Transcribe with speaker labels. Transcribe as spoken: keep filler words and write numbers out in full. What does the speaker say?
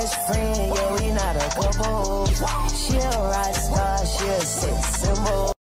Speaker 1: best friend, yeah, we not a couple. She'll ride